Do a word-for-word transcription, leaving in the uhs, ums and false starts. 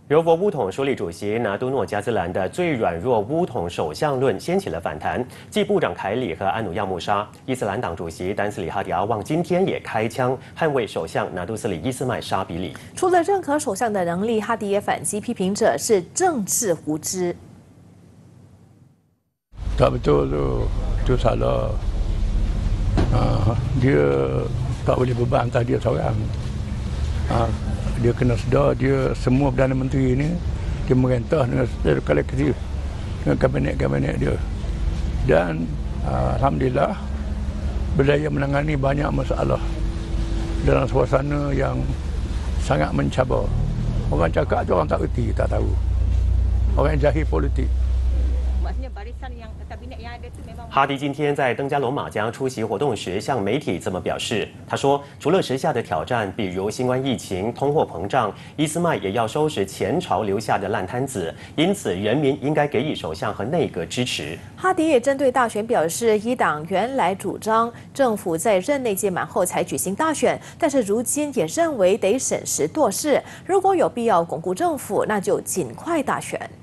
柔佛巫统署理主席拿督诺加兹兰的最软弱巫统首相论掀起了反弹，继部长凯里和安努亚穆沙，伊斯兰党主席丹斯里哈迪阿旺今天也开枪捍卫首相拿督斯里伊斯麦沙比里。 除了认可首相的能力，哈迪也反击批评者是政治无知。 Tak betul tu, tu salah. Uh, dia tak boleh beban atas dia seorang. Uh, dia kena sedar dia semua Perdana Menteri ini dia merintah dengan secara kolektif dengan kabinet-kabinet dia. Dan uh, alhamdulillah berjaya menangani banyak masalah dalam suasana yang sangat mencabar. Orang cakap tu orang tak erti, tak tahu. Orang jahil politik. 哈迪今天在登嘉楼马江出席活动时，向媒体这么表示：“他说，除了时下的挑战，比如新冠疫情、通货膨胀，伊斯麦也要收拾前朝留下的烂摊子，因此人民应该给予首相和内阁支持。” 哈迪也针对大选表示，伊党原来主张政府在任内届满后才举行大选，但是如今也认为得审时度势，如果有必要巩固政府，那就尽快大选。